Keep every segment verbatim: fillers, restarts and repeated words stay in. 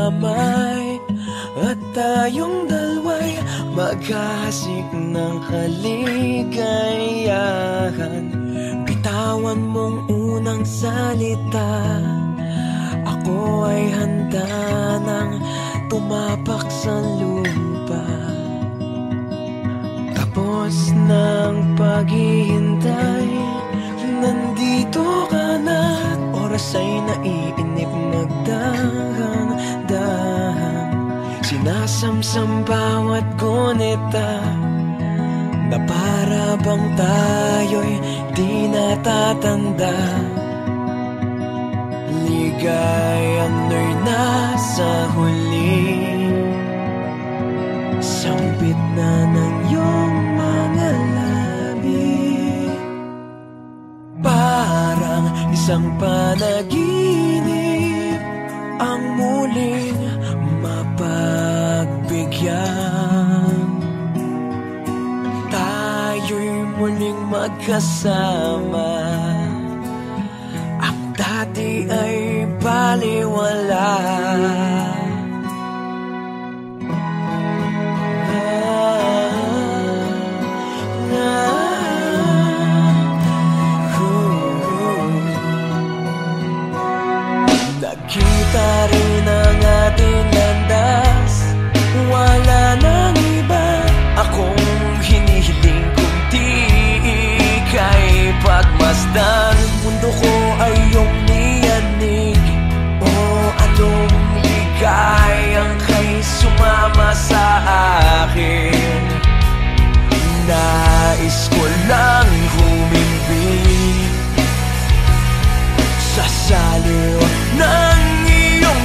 magdamay at tayong dalawa'y maghahasik ng kaligayahan. Bitawan mong unang salita, ako ay handa nang tumapak sa lupa. Tapos ng paghihintay, nandito ka na, oras ay naiinip nagdahan-dahan. Sinasamsam bawat gunita na para bang tayo'y di natatanda. Ligayang no'y nasa huli, sambit na ng iyong mga labi. Parang isang panaginip ang muling mapagbigyan. Tayo'y muling magkasama, ang dati ay baliwala. Nakita rin ang ating landas, wala nang iba akong hinihiling kundi ika'y pagmasdan. Mundo ko ay iyong niyanig, o anong ligayang kay sumama sa akin. Nais ko lang humimbing sa saliw ng iyong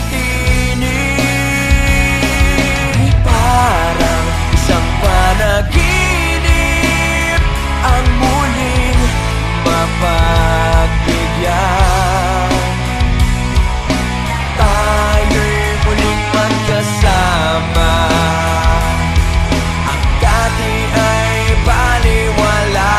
tinig. Parang isang panaginip ang muling mapagbigyan. Tayo'y muling magkasama, ang dati ay baliwala.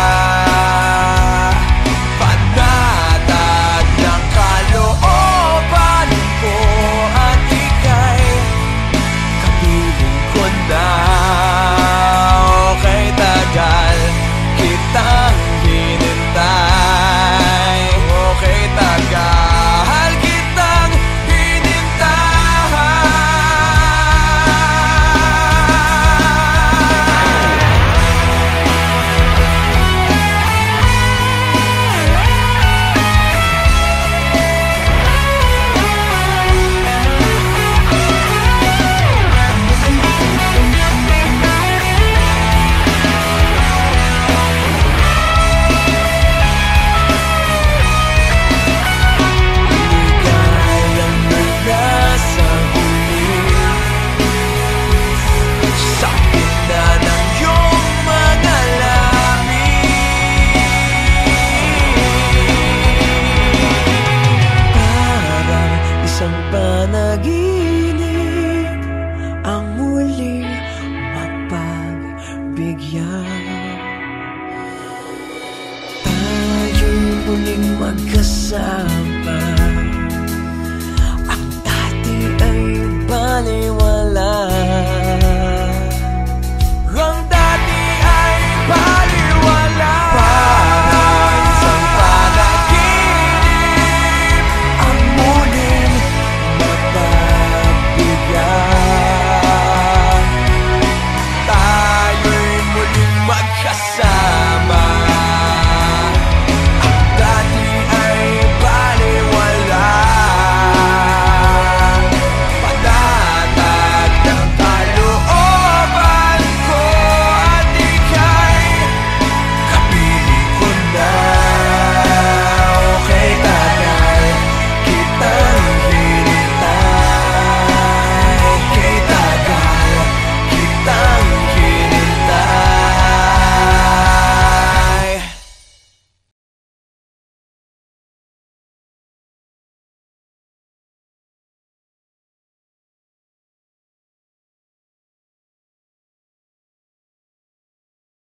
Kitang hinintay, okay tagal kitang hinintay. Panaginip ang muling mapagbigyan. Tayo'y muling magkasama, ang dati ay baliwala.